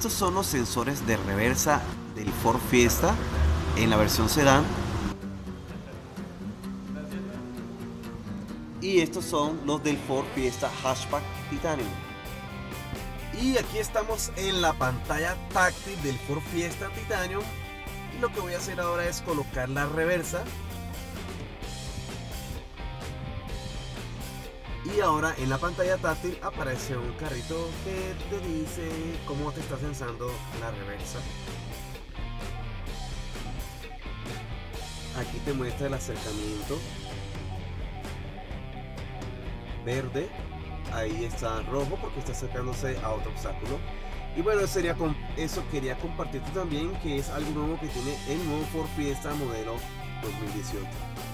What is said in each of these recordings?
Estos son los sensores de reversa del Ford Fiesta en la versión sedán. Y estos son los del Ford Fiesta Hatchback Titanium. Y aquí estamos en la pantalla táctil del Ford Fiesta Titanium. Y lo que voy a hacer ahora es colocar la reversa. Y ahora en la pantalla táctil aparece un carrito que te dice cómo te está sensando la reversa. Aquí te muestra el acercamiento. Verde, ahí está rojo porque está acercándose a otro obstáculo. Y bueno, eso quería compartirte también, que es algo nuevo que tiene el nuevo Ford Fiesta modelo 2018.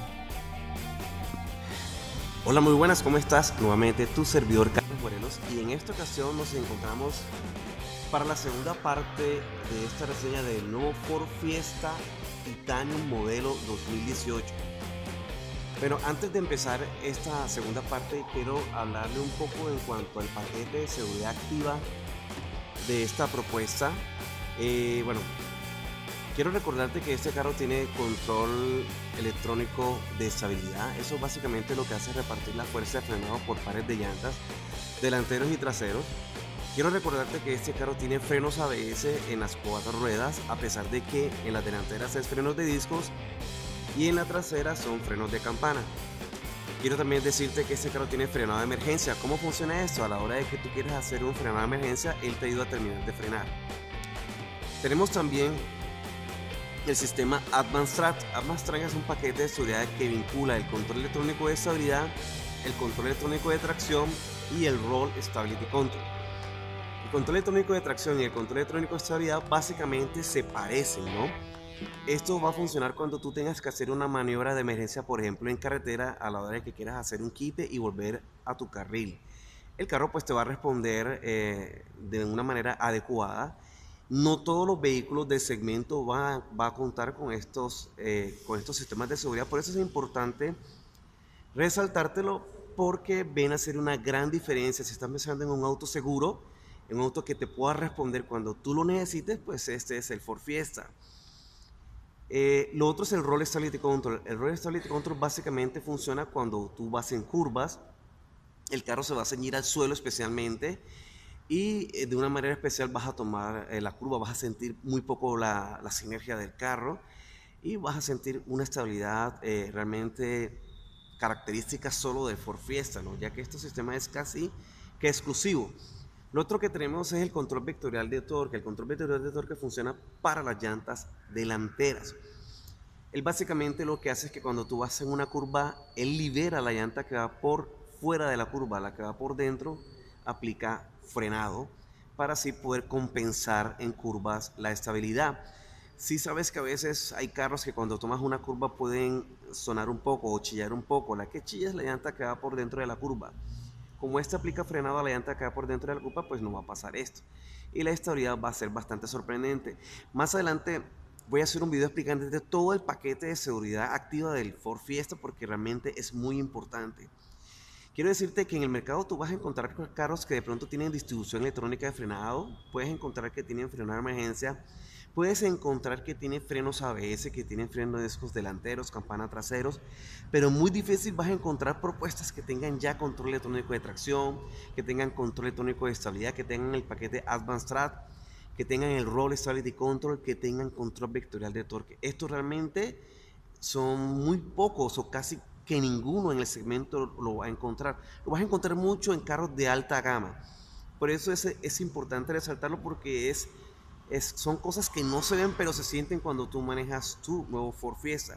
Hola, muy buenas, ¿cómo estás? Nuevamente tu servidor Carlos Morelos, y en esta ocasión nos encontramos para la segunda parte de esta reseña del nuevo Ford Fiesta Titanium modelo 2018. Pero antes de empezar esta segunda parte, quiero hablarle un poco en cuanto al paquete de seguridad activa de esta propuesta. Bueno, quiero recordarte que este carro tiene control electrónico de estabilidad. Eso básicamente lo que hace es repartir la fuerza de frenado por pares de llantas delanteros y traseros. Quiero recordarte que este carro tiene frenos ABS en las 4 ruedas, a pesar de que en las delanteras es frenos de discos y en la trasera son frenos de campana. Quiero también decirte que este carro tiene frenado de emergencia. ¿Cómo funciona esto? A la hora de que tú quieras hacer un frenado de emergencia, él te ayuda a terminar de frenar. Tenemos también el sistema Advanced Track. Advanced Track es un paquete de seguridad que vincula el control electrónico de estabilidad, el control electrónico de tracción y el Roll Stability Control. El control electrónico de tracción y el control electrónico de estabilidad básicamente se parecen, ¿no? Esto va a funcionar cuando tú tengas que hacer una maniobra de emergencia, por ejemplo en carretera, a la hora de que quieras hacer un quite y volver a tu carril. El carro pues te va a responder de una manera adecuada. No todos los vehículos del segmento va a contar con estos sistemas de seguridad, por eso es importante resaltártelo, porque ven a ser una gran diferencia. Si estás pensando en un auto seguro, en un auto que te pueda responder cuando tú lo necesites, pues este es el Ford Fiesta. Lo otro es el Roll Stability Control. El Roll Stability Control básicamente funciona cuando tú vas en curvas. El carro se va a ceñir al suelo especialmente, y de una manera especial vas a tomar la curva, vas a sentir muy poco la sinergia del carro y vas a sentir una estabilidad realmente característica solo del Ford Fiesta, ¿no? Ya que este sistema es casi que exclusivo. Lo otro que tenemos es el control vectorial de torque. El control vectorial de torque funciona para las llantas delanteras. Él básicamente lo que hace es que cuando tú vas en una curva, él libera la llanta que va por fuera de la curva, la que va por dentro aplica frenado para así poder compensar en curvas la estabilidad. Si sabes que a veces hay carros que cuando tomas una curva pueden sonar un poco o chillar un poco. La que chilla es la llanta que va por dentro de la curva. Como este aplica frenado a la llanta que va por dentro de la curva, pues no va a pasar esto. Y la estabilidad va a ser bastante sorprendente. Más adelante voy a hacer un video explicando de todo el paquete de seguridad activa del Ford Fiesta, porque realmente es muy importante. Quiero decirte que en el mercado tú vas a encontrar carros que de pronto tienen distribución electrónica de frenado, puedes encontrar que tienen freno de emergencia, puedes encontrar que tienen frenos ABS, que tienen frenos de discos delanteros, campana traseros, pero muy difícil vas a encontrar propuestas que tengan ya control electrónico de tracción, que tengan control electrónico de estabilidad, que tengan el paquete Advanced Track, que tengan el Roll Stability Control, que tengan control vectorial de torque. Esto realmente son muy pocos o casi que ninguno en el segmento lo va a encontrar. Lo vas a encontrar mucho en carros de alta gama. Por eso es importante resaltarlo, porque son cosas que no se ven pero se sienten cuando tú manejas tu nuevo Ford Fiesta.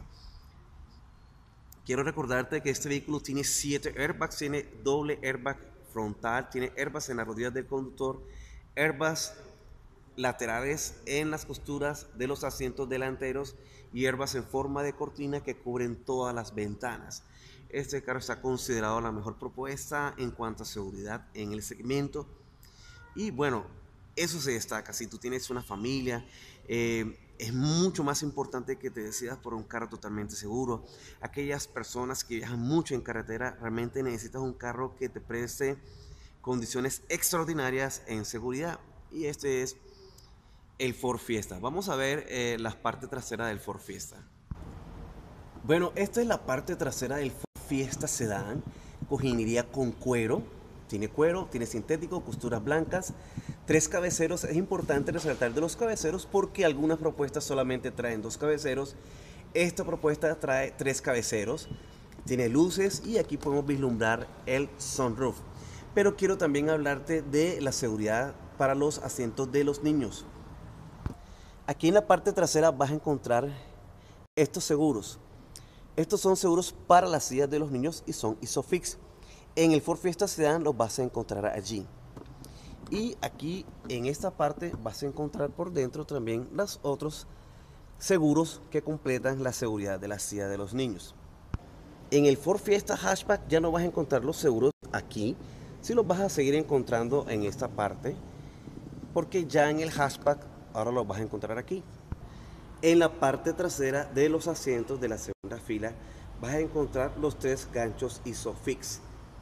Quiero recordarte que este vehículo tiene 7 airbags, tiene doble airbag frontal, tiene airbags en las rodillas del conductor, airbags laterales en las costuras de los asientos delanteros y airbags en forma de cortina que cubren todas las ventanas. Este carro está considerado la mejor propuesta en cuanto a seguridad en el segmento, y bueno, eso se destaca. Si tú tienes una familia, es mucho más importante que te decidas por un carro totalmente seguro. Aquellas personas que viajan mucho en carretera, realmente necesitas un carro que te preste condiciones extraordinarias en seguridad, y este es el Ford Fiesta. Vamos a ver la parte trasera del Ford Fiesta. Bueno, esta es la parte trasera del Ford Fiesta Sedán. Cojinería con cuero. Tiene sintético, costuras blancas, 3 cabeceros. Es importante resaltar de los cabeceros porque algunas propuestas solamente traen 2 cabeceros. Esta propuesta trae 3 cabeceros. Tiene luces y aquí podemos vislumbrar el sunroof. Pero quiero también hablarte de la seguridad para los asientos de los niños. Aquí en la parte trasera vas a encontrar estos seguros. Estos son seguros para las sillas de los niños y son ISOFIX. En el Ford Fiesta Sedan los vas a encontrar allí. Y aquí en esta parte vas a encontrar por dentro también los otros seguros que completan la seguridad de la silla de los niños. En el Ford Fiesta Hatchback ya no vas a encontrar los seguros aquí, sí los vas a seguir encontrando en esta parte, porque ya en el hatchback ahora los vas a encontrar aquí. En la parte trasera de los asientos de la segunda fila vas a encontrar los 3 ganchos ISOFIX.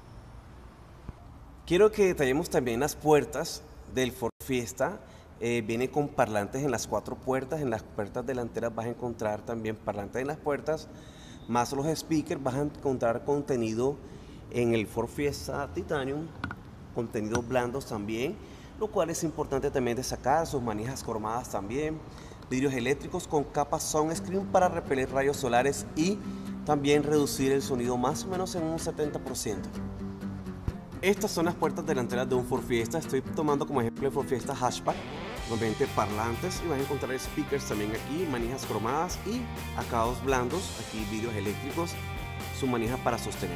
Quiero que detallemos también las puertas del Ford Fiesta. Viene con parlantes en las 4 puertas. En las puertas delanteras vas a encontrar también parlantes en las puertas, más los speakers. Vas a encontrar contenido en el Ford Fiesta Titanium, contenidos blandos también, lo cual es importante también destacar. Sus manijas cromadas también, vidrios eléctricos con capa sunscreen para repeler rayos solares y también reducir el sonido más o menos en un 70%. Estas son las puertas delanteras de un Ford Fiesta. Estoy tomando como ejemplo el Ford Fiesta Hatchback. Nuevamente parlantes y vas a encontrar speakers también aquí, manijas cromadas y acabados blandos. Aquí vidrios eléctricos, su manija para sostener.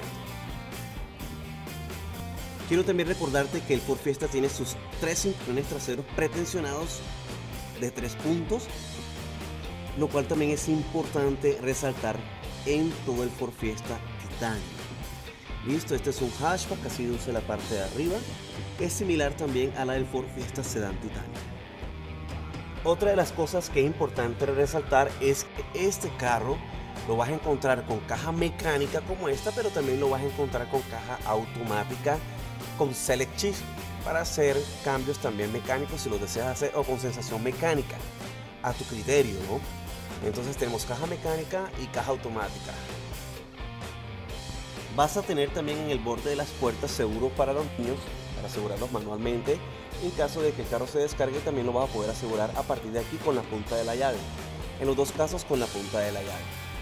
Quiero también recordarte que el Ford Fiesta tiene sus 3 cinturones traseros pretensionados de 3 puntos, lo cual también es importante resaltar en todo el Ford Fiesta Titanium. Listo, este es un hatchback, así luce la parte de arriba. Es similar también a la del Ford Fiesta Sedan Titanium. Otra de las cosas que es importante resaltar es que este carro lo vas a encontrar con caja mecánica como esta, pero también lo vas a encontrar con caja automática con Select Shift para hacer cambios también mecánicos si los deseas hacer, o con sensación mecánica a tu criterio, ¿no? Entonces tenemos caja mecánica y caja automática. Vas a tener también en el borde de las puertas seguro para los niños, para asegurarlos manualmente. En caso de que el carro se descargue, también lo vas a poder asegurar a partir de aquí con la punta de la llave. En los dos casos con la punta de la llave.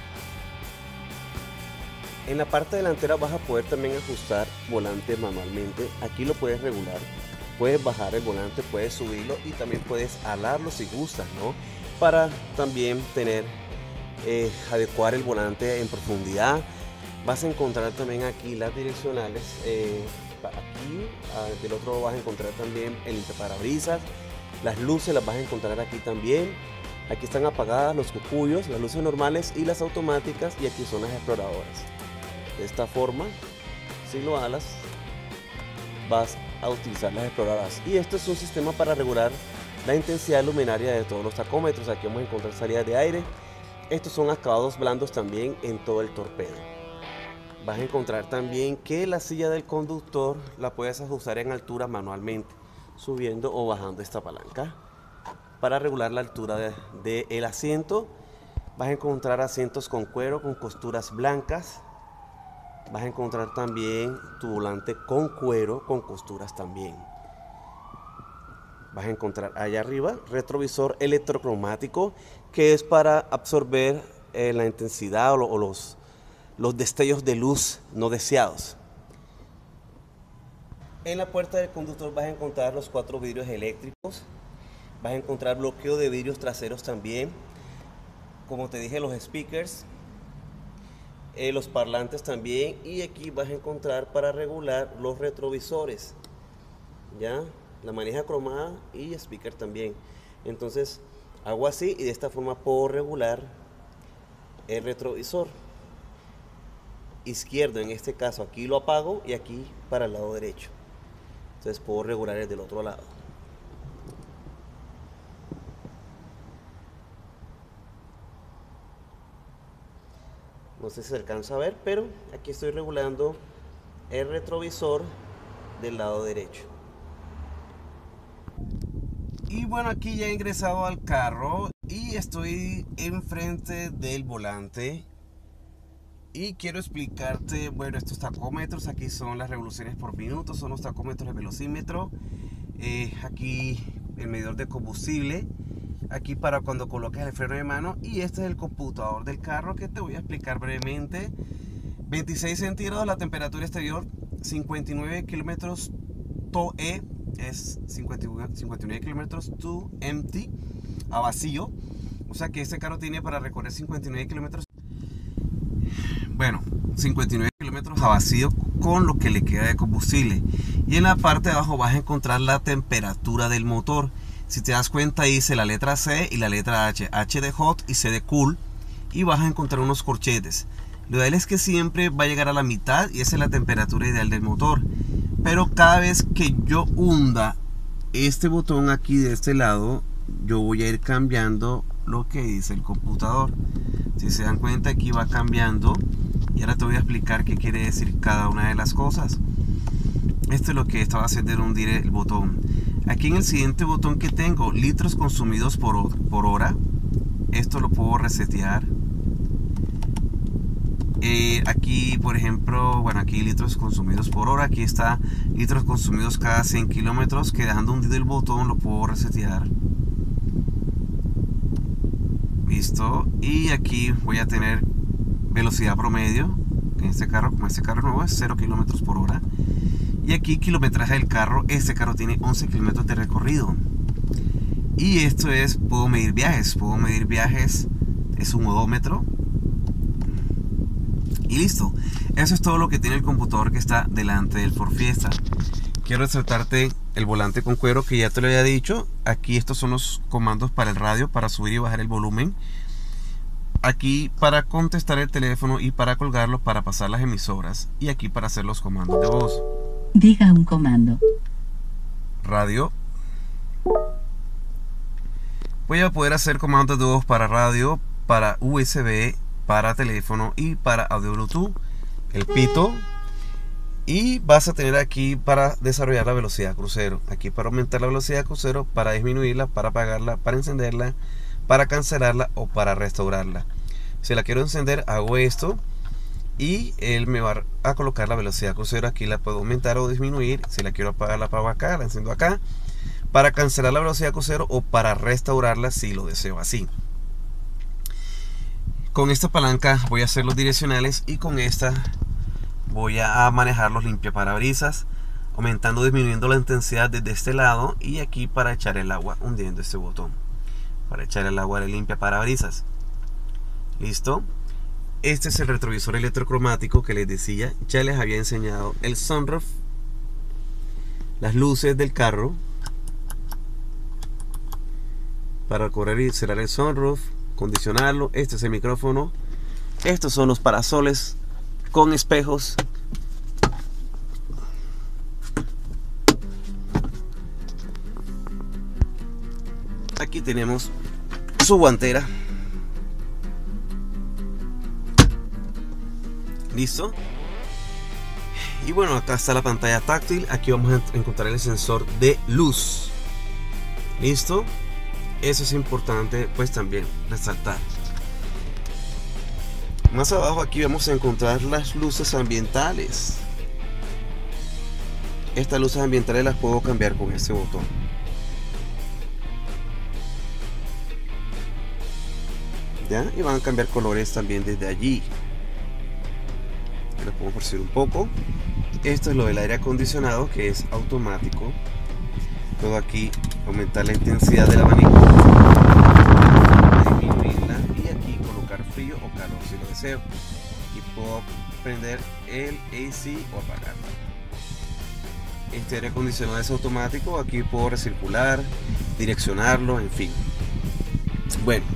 En la parte delantera vas a poder también ajustar volante manualmente. Aquí lo puedes regular. Puedes bajar el volante, puedes subirlo y también puedes alarlo si gustas, ¿no? Para también tener, adecuar el volante en profundidad. Vas a encontrar también aquí las direccionales, aquí del otro lado vas a encontrar también el limpiaparabrisas, las luces las vas a encontrar aquí también. Aquí están apagadas los cupullos, las luces normales y las automáticas, y aquí son las exploradoras. De esta forma, si lo alas, vas a utilizar las exploradoras. Y esto es un sistema para regular la intensidad luminaria de todos los tacómetros. Aquí vamos a encontrar salidas de aire. Estos son acabados blandos también en todo el torpedo. Vas a encontrar también que la silla del conductor la puedes ajustar en altura manualmente, subiendo o bajando esta palanca para regular la altura del asiento. Vas a encontrar asientos con cuero, con costuras blancas. Vas a encontrar también tu volante con cuero, con costuras también. Vas a encontrar allá arriba retrovisor electrocromático, que es para absorber la intensidad o los destellos de luz no deseados. En la puerta del conductor vas a encontrar los 4 vidrios eléctricos. Vas a encontrar bloqueo de vidrios traseros también. Como te dije, los speakers, los parlantes también. Y aquí vas a encontrar para regular los retrovisores, ya, la manija cromada y speaker también. Entonces hago así y de esta forma puedo regular el retrovisor izquierdo. En este caso aquí lo apago y aquí para el lado derecho. Entonces puedo regular el del otro lado. No sé si se alcanza a ver, pero aquí estoy regulando el retrovisor del lado derecho. Y bueno, aquí ya he ingresado al carro y estoy enfrente del volante. Y quiero explicarte, bueno, estos tacómetros, aquí son las revoluciones por minuto, son los tacómetros de velocímetro. Aquí el medidor de combustible, aquí para cuando coloques el freno de mano, y este es el computador del carro que te voy a explicar brevemente. 26 centígrados la temperatura exterior, 59 kilómetros TOE, es 59 kilómetros to empty, a vacío. O sea que este carro tiene para recorrer 59 kilómetros. Bueno, 59 kilómetros a vacío con lo que le queda de combustible. Y en la parte de abajo vas a encontrar la temperatura del motor. Si te das cuenta, dice la letra C y la letra H. H de hot y C de cool. Y vas a encontrar unos corchetes. Lo ideal es que siempre va a llegar a la mitad y esa es la temperatura ideal del motor. Pero cada vez que yo hunda este botón aquí de este lado, yo voy a ir cambiando lo que dice el computador. Si se dan cuenta, aquí va cambiando. Y ahora te voy a explicar qué quiere decir cada una de las cosas. Esto es lo que estaba haciendo en hundir el botón. Aquí en el siguiente botón que tengo, litros consumidos por hora. Esto lo puedo resetear. Aquí, por ejemplo, bueno, aquí litros consumidos por hora. Aquí está litros consumidos cada 100 kilómetros. Que dejando hundido el botón lo puedo resetear. Listo. Y aquí voy a tener velocidad promedio. En este carro, como este carro nuevo, es 0 kilómetros por hora. Y aquí kilometraje del carro. Este carro tiene 11 kilómetros de recorrido. Y esto es, puedo medir viajes. Puedo medir viajes. Es un odómetro. Y listo. Eso es todo lo que tiene el computador que está delante del Ford Fiesta. Quiero resaltarte el volante con cuero que ya te lo había dicho. Aquí estos son los comandos para el radio, para subir y bajar el volumen. Aquí para contestar el teléfono y para colgarlo, para pasar las emisoras. Y aquí para hacer los comandos de voz. Diga un comando. Radio. Voy a poder hacer comandos de voz para radio, para USB, para teléfono y para audio Bluetooth. El pito. Y vas a tener aquí para desarrollar la velocidad crucero. Aquí para aumentar la velocidad crucero, para disminuirla, para apagarla, para encenderla, para cancelarla o para restaurarla. Si la quiero encender, hago esto y él me va a colocar la velocidad crucero. Aquí la puedo aumentar o disminuir. Si la quiero apagar, la apago acá, la enciendo acá. Para cancelar la velocidad crucero o para restaurarla si lo deseo así. Con esta palanca voy a hacer los direccionales y con esta voy a manejar los limpiaparabrisas, aumentando o disminuyendo la intensidad desde este lado, y aquí para echar el agua hundiendo este botón. Para echar el agua de limpiaparabrisas. Listo. Este es el retrovisor electrocromático que les decía. Ya les había enseñado el sunroof, las luces del carro para correr y cerrar el sunroof, condicionarlo. Este es el micrófono. Estos son los parasoles con espejos. Aquí tenemos su guantera. Listo. Y bueno, acá está la pantalla táctil. Aquí vamos a encontrar el sensor de luz. Listo. Eso es importante pues también resaltar. Más abajo aquí vamos a encontrar las luces ambientales. Estas luces ambientales las puedo cambiar con este botón. ¿Ya? Y van a cambiar colores también desde allí. Lo podemos percibir un poco. Esto es lo del aire acondicionado, que es automático. Puedo aquí aumentar la intensidad del abanico, disminuirla y aquí colocar frío o calor si lo deseo. Y puedo prender el AC o apagarlo. Este aire acondicionado es automático. Aquí puedo recircular, direccionarlo, en fin. Bueno.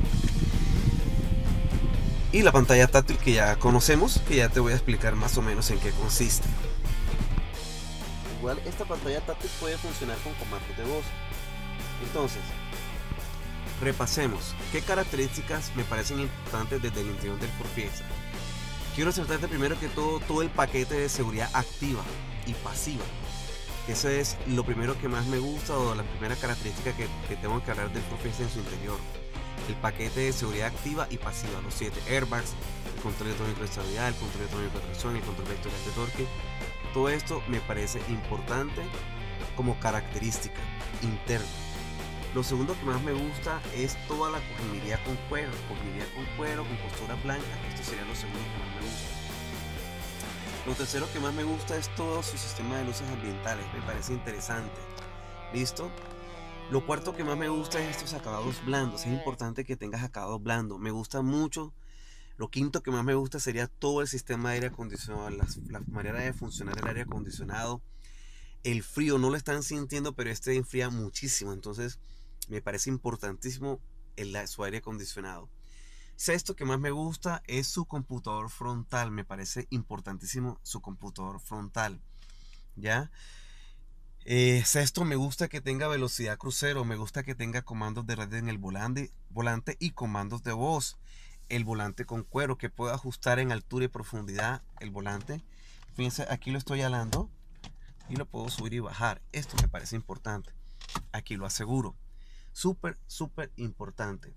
Y la pantalla táctil que ya conocemos, que ya te voy a explicar más o menos en qué consiste. Igual esta pantalla táctil puede funcionar con comandos de voz. Entonces, repasemos qué características me parecen importantes desde el interior del Ford Fiesta. Quiero resaltarte primero que todo el paquete de seguridad activa y pasiva. que eso es lo primero que más me gusta o la primera característica que tengo que hablar del Ford Fiesta en su interior. El paquete de seguridad activa y pasiva, los 7 airbags, el control electrónico de estabilidad, el control electrónico de tracción, el control vectorial de torque. Todo esto me parece importante como característica interna. Lo segundo que más me gusta es toda la cojinería con cuero, con costuras blancas. Esto sería lo segundo que más me gusta. Lo tercero que más me gusta es todo su sistema de luces ambientales, me parece interesante. ¿Listo? Lo cuarto que más me gusta es estos acabados blandos. Es importante que tengas acabados blandos. Me gusta mucho. Lo quinto que más me gusta sería todo el sistema de aire acondicionado, la manera de funcionar el aire acondicionado. El frío no lo están sintiendo, pero este enfría muchísimo. Entonces me parece importantísimo su aire acondicionado. Sexto que más me gusta es su computador frontal. Me parece importantísimo su computador frontal. ¿Ya? Sexto, me gusta que tenga velocidad crucero. Me gusta que tenga comandos de red en el volante y comandos de voz. El volante con cuero, que pueda ajustar en altura y profundidad el volante. Fíjense, aquí lo estoy alando y lo puedo subir y bajar. Esto me parece importante. Aquí lo aseguro. Súper importante.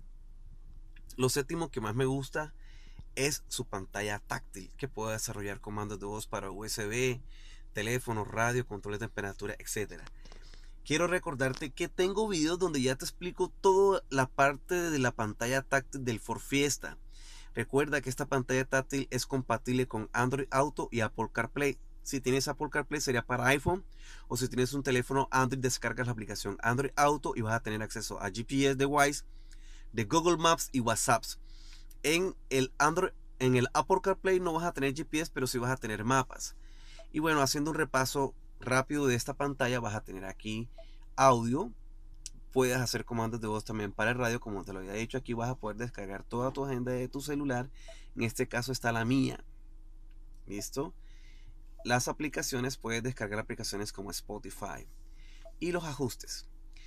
Lo séptimo que más me gusta es su pantalla táctil, que pueda desarrollar comandos de voz para USB, teléfono, radio, control de temperatura, etc. Quiero recordarte que tengo videos donde ya te explico toda la parte de la pantalla táctil del Ford Fiesta. Recuerda que esta pantalla táctil es compatible con Android Auto y Apple CarPlay. Si tienes Apple CarPlay sería para iPhone, o si tienes un teléfono Android descargas la aplicación Android Auto y vas a tener acceso a GPS de Waze, de Google Maps y WhatsApp. En el Apple CarPlay no vas a tener GPS, pero sí vas a tener mapas. Y bueno, haciendo un repaso rápido de esta pantalla, vas a tener aquí audio. Puedes hacer comandos de voz también para el radio, como te lo había dicho. Aquí vas a poder descargar toda tu agenda de tu celular. En este caso está la mía. ¿Listo? Las aplicaciones, puedes descargar aplicaciones como Spotify. Y los ajustes.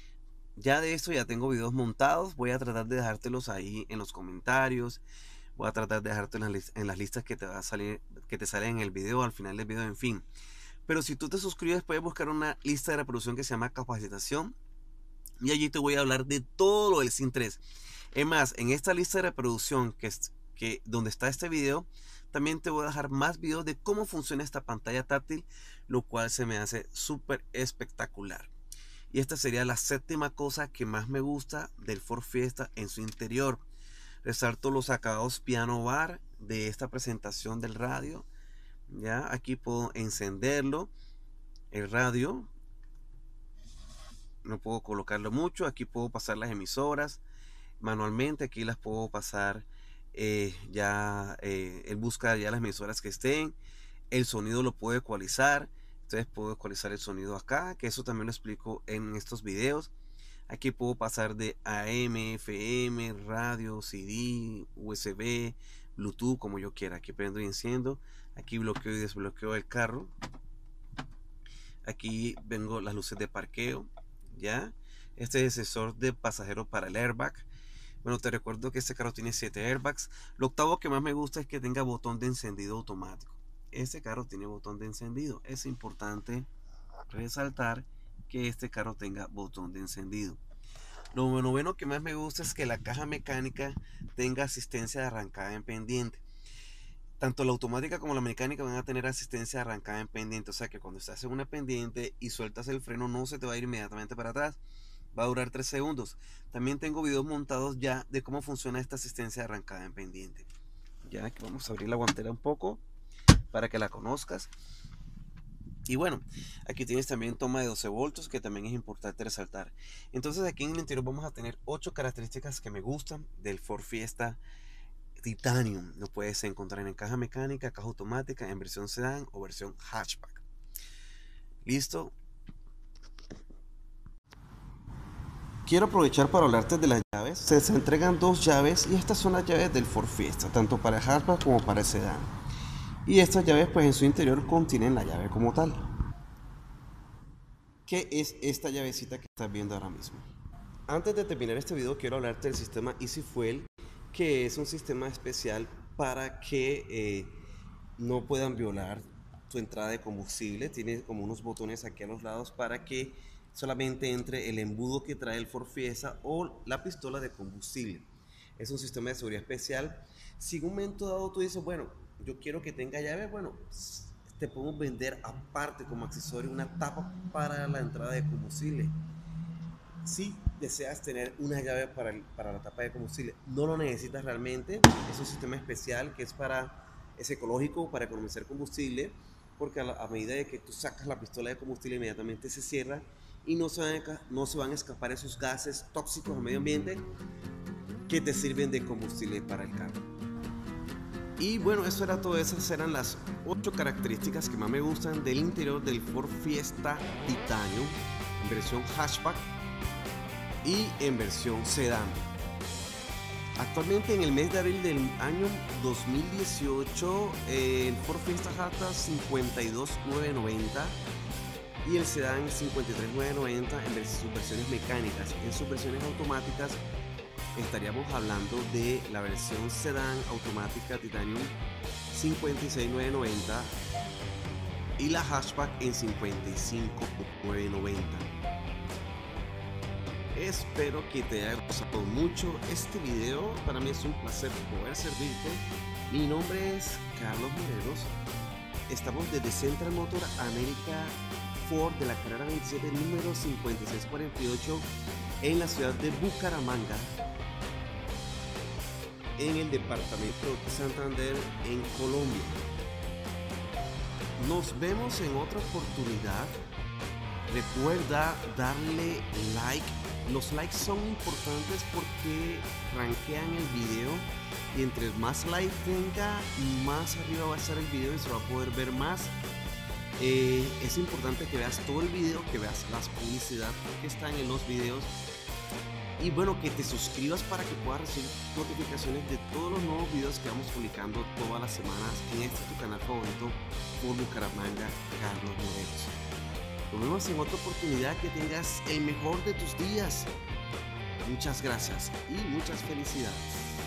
Ya de esto ya tengo videos montados. Voy a tratar de dejártelos ahí en los comentarios. Voy a tratar de dejarte en las listas que te va a salir, que te salen en el video, al final del video, en fin. Pero si tú te suscribes, puedes buscar una lista de reproducción que se llama capacitación. Y allí te voy a hablar de todo lo del SIN 3. Es más, en esta lista de reproducción donde está este video, también te voy a dejar más videos de cómo funciona esta pantalla táctil, lo cual se me hace súper espectacular. Y esta sería la séptima cosa que más me gusta del Ford Fiesta en su interior. Resalto los acabados piano bar de esta presentación del radio. Ya aquí puedo encenderlo, el radio. No puedo colocarlo mucho. Aquí puedo pasar las emisoras manualmente. Aquí las puedo pasar. Él busca ya las emisoras que estén. El sonido lo puedo ecualizar. Entonces puedo ecualizar el sonido acá, que eso también lo explico en estos videos. Aquí puedo pasar de AM, FM, radio, CD, USB, Bluetooth, como yo quiera. Aquí prendo y enciendo. Aquí bloqueo y desbloqueo el carro. Aquí vengo las luces de parqueo. ¿Ya? Este es el sensor de pasajero para el airbag. Bueno, te recuerdo que este carro tiene 7 airbags. Lo octavo que más me gusta es que tenga botón de encendido automático. Este carro tiene botón de encendido. Es importante resaltar que este carro tenga botón de encendido. Lo noveno que más me gusta es que la caja mecánica tenga asistencia de arrancada en pendiente. Tanto la automática como la mecánica van a tener asistencia de arrancada en pendiente. O sea que cuando estás en una pendiente y sueltas el freno, no se te va a ir inmediatamente para atrás. Va a durar 3 segundos. También tengo videos montados ya de cómo funciona esta asistencia de arrancada en pendiente. Ya que vamos a abrir la guantera un poco para que la conozcas. Y bueno, aquí tienes también toma de 12 voltios, que también es importante resaltar. Entonces aquí en el interior vamos a tener 8 características que me gustan del Ford Fiesta Titanium. Lo puedes encontrar en caja mecánica, caja automática, en versión sedán o versión hatchback. ¿Listo? Quiero aprovechar para hablarte de las llaves. Se entregan 2 llaves y estas son las llaves del Ford Fiesta, tanto para el hatchback como para el sedán. Y estas llaves pues en su interior contienen la llave como tal. ¿Qué es esta llavecita que estás viendo ahora mismo? Antes de terminar este video quiero hablarte del sistema Easy Fuel, que es un sistema especial para que no puedan violar tu entrada de combustible. Tiene como unos botones aquí a los lados para que solamente entre el embudo que trae el Ford Fiesta o la pistola de combustible. Es un sistema de seguridad especial. Si en un momento dado tú dices, bueno, yo quiero que tenga llave, bueno, te podemos vender aparte como accesorio una tapa para la entrada de combustible. Si deseas tener una llave para la tapa de combustible, no lo necesitas realmente. Es un sistema especial que es ecológico para economizar combustible, porque a medida de que tú sacas la pistola de combustible, inmediatamente se cierra y no se van a escapar esos gases tóxicos al medio ambiente que te sirven de combustible para el carro. Y bueno, eso era todo. Esas eran las 8 características que más me gustan del interior del Ford Fiesta Titanium en versión hatchback y en versión sedán. Actualmente, en el mes de abril del año 2018, el Ford Fiesta Hatchback 52,990 y el sedán 53,990 en sus versiones mecánicas. En sus versiones automáticas estaríamos hablando de la versión sedán automática Titanium 56,990 y la hatchback en 55,990. Espero que te haya gustado mucho este video. Para mí es un placer poder servirte. Mi nombre es Carlos Morelos. Estamos desde Central Motor America Ford de la carrera 27, número 5648, en la ciudad de Bucaramanga, en el departamento de Santander, en Colombia. Nos vemos en otra oportunidad. Recuerda darle like. Los likes son importantes porque rankean el video, y entre más likes tenga, más arriba va a estar el video y se va a poder ver más. Es importante que veas todo el video, que veas las publicidades que están en los videos, y bueno, que te suscribas para que puedas recibir notificaciones de todos los nuevos videos que vamos publicando todas las semanas en este tu canal favorito por Bucaramanga, Carlos Morelos. Nos vemos en otra oportunidad. Que tengas el mejor de tus días. Muchas gracias y muchas felicidades.